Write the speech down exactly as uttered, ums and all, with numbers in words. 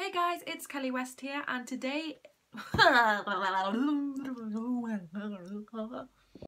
Hey guys, it's Kelly West here, and today